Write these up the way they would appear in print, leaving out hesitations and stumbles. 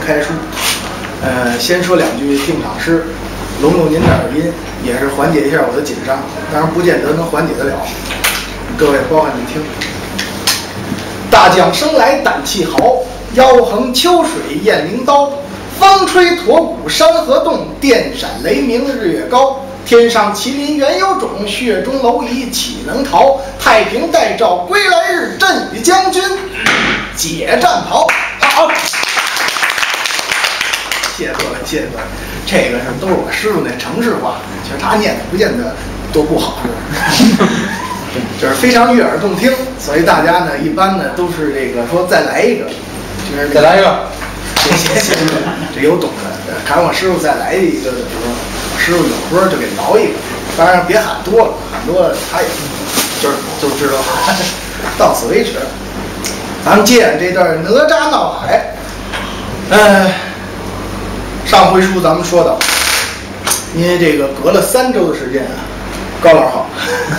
开书。先说两句定场诗，隆隆您的耳音，也是缓解一下我的紧张，当然不见得能缓解得了。各位包涵你听。大将生来胆气豪，腰横秋水雁翎刀。风吹驼骨山河动，电闪雷鸣日月高。天上麒麟原有种，血中蝼蚁岂能逃？太平待诏归来日，朕与将军解战袍。好。谢谢各位，谢谢各位。这个都是我师傅那程式话，其实他念的不见得多不好，就是非常悦耳动听。所以大家呢，一般呢都是这个说再来一个，就是再来一个， 谢，这有懂的。看我师傅再来一个的时候，师傅有歌就给饶一个，当然别喊多了，喊多了他也就知道到此为止。咱们接着这段哪吒闹海，上回书咱们说到，因为这个隔了3周的时间啊，高老师好，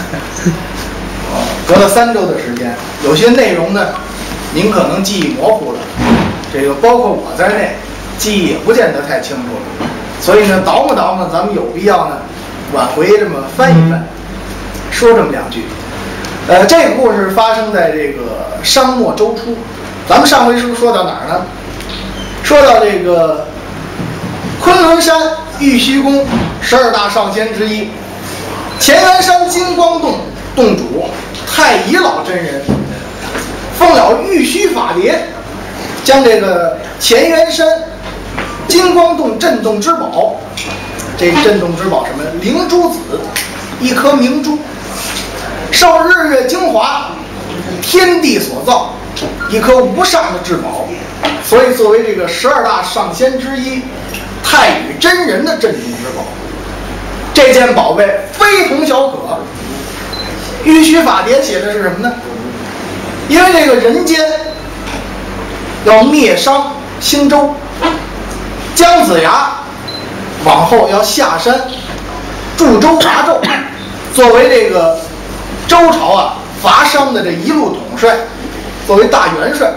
隔了3周的时间，有些内容呢，您可能记忆模糊了，这个包括我在内，记忆也不见得太清楚了，所以呢，倒腾，咱们有必要呢，往回这么翻一翻，说这么2句。这个故事发生在这个商末周初，咱们上回书说到哪儿呢？说到这个昆仑山玉虚宫12大上仙之一，乾元山金光洞洞主太乙老真人奉了玉虚法牒，将这个乾元山金光洞镇洞之宝，这镇洞之宝什么？灵珠子，一颗明珠，受日月精华，天地所造，一颗无上的至宝，所以作为这个12大上仙之一，太乙真人的镇洞之宝。这件宝贝非同小可。玉虚法牒写的是什么呢？因为这个人间要灭商兴周，姜子牙往后要下山助周伐纣，作为这个周朝啊伐商的这一路统帅，作为大元帅。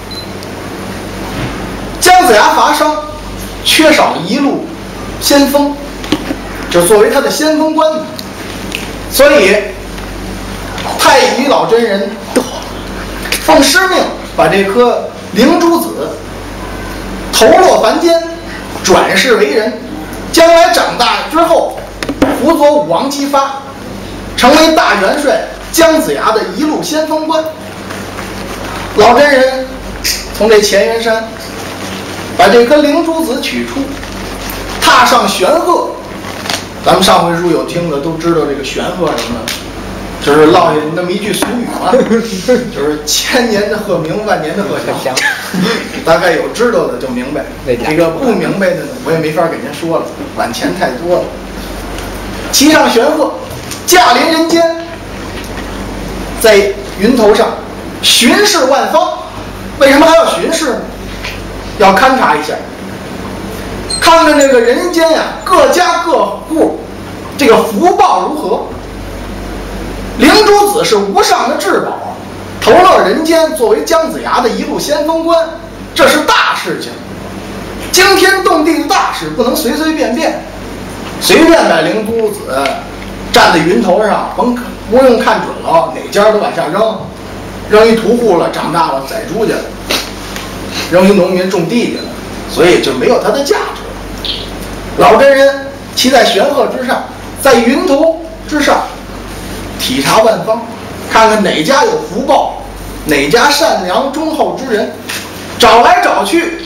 姜子牙伐商缺少一路先锋，就作为他的先锋官，所以太乙老真人奉师命把这颗灵珠子投落凡间，转世为人，将来长大之后辅佐武王姬发，成为大元帅姜子牙的一路先锋官。老真人从这乾元山把这颗灵珠子取出，踏上玄鹤。咱们上回书有听的都知道这个玄鹤什么，就是落下那么一句俗语嘛，就是千年的鹤鸣，万年的鹤翔。大概有知道的就明白，这个不明白的呢，我也没法给您说了，晚钱太多了。骑上玄鹤，驾临人间，在云头上巡视万方。为什么还要巡视呢？要勘察一下，看看这个人间呀，各家各户这个福报如何。灵珠子是无上的至宝，投落人间，作为姜子牙的一路先锋官，这是大事情，惊天动地的大事，不能随随便便把灵珠子站在云头上，不用看准了哪家都往下扔一屠户了，长大了宰猪去了，扔一农民种地去了，所以就没有它的价值。老真人骑在玄鹤之上，在云头之上体察万方，看看哪家有福报，哪家善良忠厚之人，找来找去，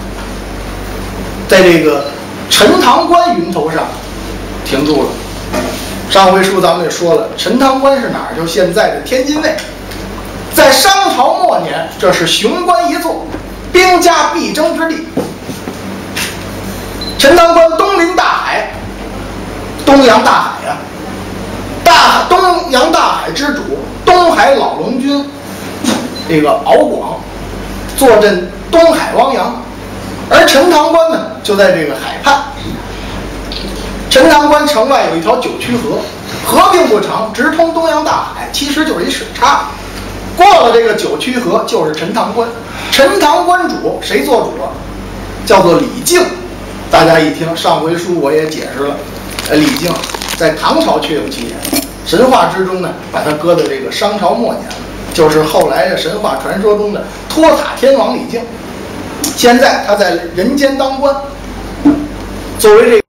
在这个陈塘关云头上停住了。上回书咱们也说了，陈塘关是哪儿？就是现在的天津卫。在商朝末年，这是雄关一座，兵家必争之地。陈塘关东临大海，东洋大海呀、东洋大海之主东海老龙君这个敖广坐镇东海汪洋，而陈塘关呢就在这个海畔。陈塘关城外有一条九曲河，河并不长，直通东洋大海，其实就是一水岔。过了这个九曲河就是陈塘关。陈塘关主谁做主啊？ 叫做李靖。大家一听，上回书我也解释了，李靖在唐朝确有其人，神话之中呢，把他搁在这个商朝末年了，就是后来的神话传说中的托塔天王李靖。现在他在人间当官，作为这个